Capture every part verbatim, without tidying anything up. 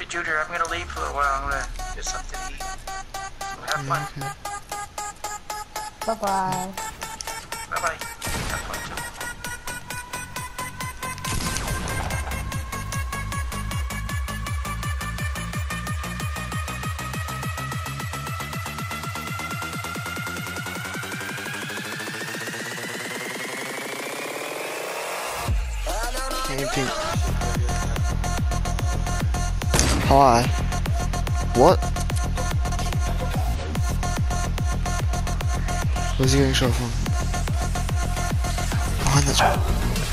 Hey Junior, I'm gonna leave for a while. I'm gonna get something to eat. Have fun. Okay. Bye bye. Bye bye. Have fun too. Camping. Hi. What? Where's he getting shot from? Behind that truck.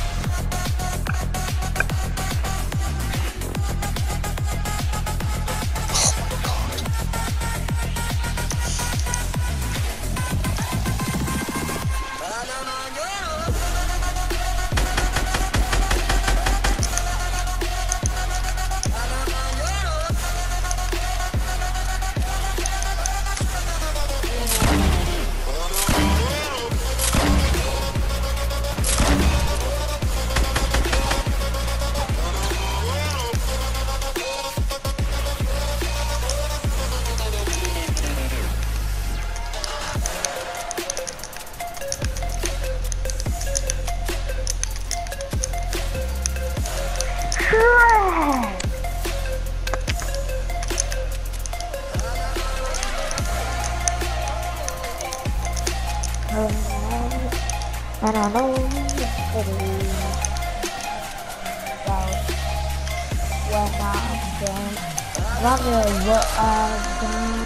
And I know it is about when I'm done. Wonder what I've done.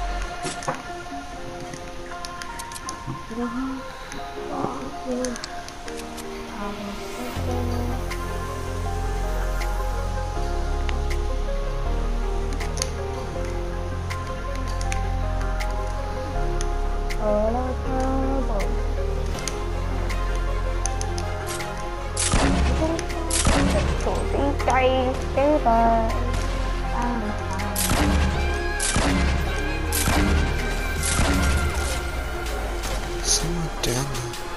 All I Someone down there.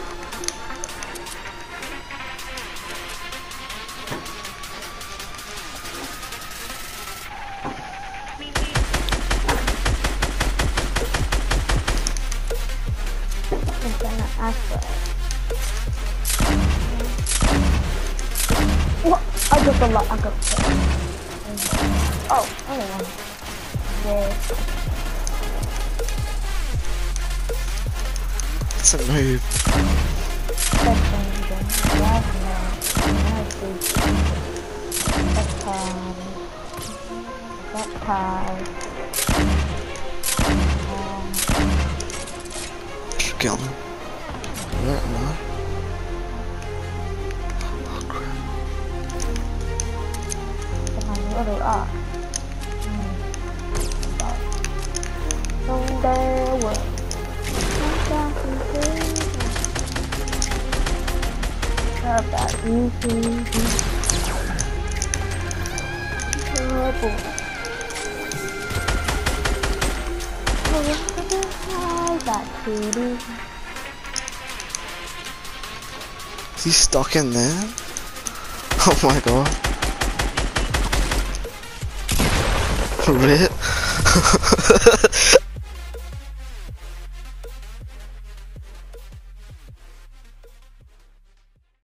I'm gonna ask for it. What? I got a lot. I got it. Oh, only one. Yeah. It's a move. That time. That time. Get on. Where am I? Oh crap. What they are. From there, what? About you, Is he stuck in there? Oh my god. Rip.